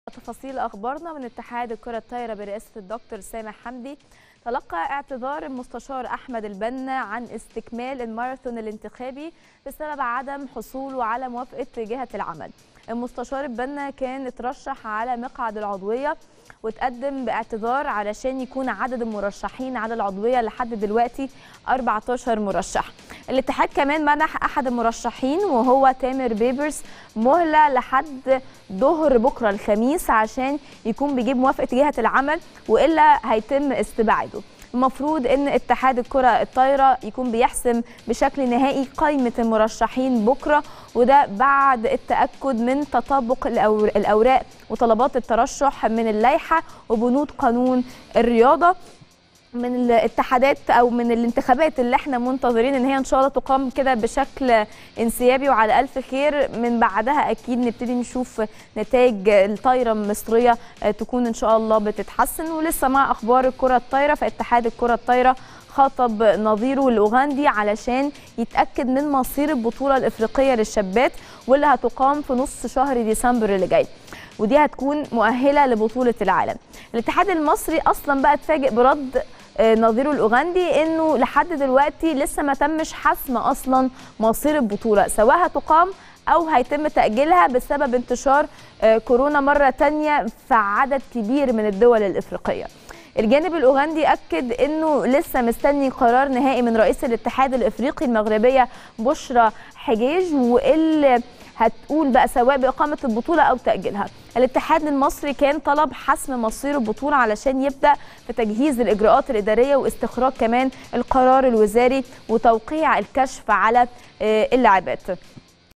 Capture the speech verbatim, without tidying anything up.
تفاصيل اخبارنا من اتحاد الكره الطايره برئاسه الدكتور سامح حمدي. تلقى اعتذار المستشار احمد البنا عن استكمال الماراثون الانتخابي بسبب عدم حصوله على موافقه جهه العمل. المستشار البنا كان اترشح على مقعد العضويه وتقدم باعتذار علشان يكون عدد المرشحين على العضويه لحد دلوقتي أربعة عشر مرشح. الاتحاد كمان منح احد المرشحين وهو تامر بيبرس مهله لحد ظهر بكره الخميس عشان يكون بيجيب موافقه جهه العمل والا هيتم استبعاده. المفروض ان اتحاد الكره الطايره يكون بيحسم بشكل نهائي قائمه المرشحين بكره، وده بعد التاكد من تطابق الاوراق وطلبات الترشح من اللائحه وبنود قانون الرياضه. من الاتحادات او من الانتخابات اللي احنا منتظرين ان هي ان شاء الله تقام كده بشكل انسيابي وعلى الف خير، من بعدها اكيد نبتدي نشوف نتائج الطايره المصريه تكون ان شاء الله بتتحسن. ولسه مع اخبار الكره الطايره، فاتحاد الكره الطايره خاطب نظيره الاوغندي علشان يتاكد من مصير البطوله الافريقيه للشابات واللي هتقام في نص شهر ديسمبر اللي جاي، ودي هتكون مؤهله لبطوله العالم. الاتحاد المصري اصلا بقى اتفاجئ برد نظيره الاوغندي انه لحد دلوقتي لسه ما تمش حسم اصلا مصير البطوله، سواء هتقام او هيتم تاجيلها بسبب انتشار كورونا مره ثانيه في عدد كبير من الدول الافريقيه. الجانب الاوغندي اكد انه لسه مستني قرار نهائي من رئيس الاتحاد الافريقي المغربيه بشرى حجيج، واللي هتقول بقى سواء باقامه البطوله او تاجيلها. الاتحاد المصري كان طلب حسم مصير البطوله علشان يبدا في تجهيز الاجراءات الاداريه واستخراج كمان القرار الوزاري وتوقيع الكشف على اللاعبات.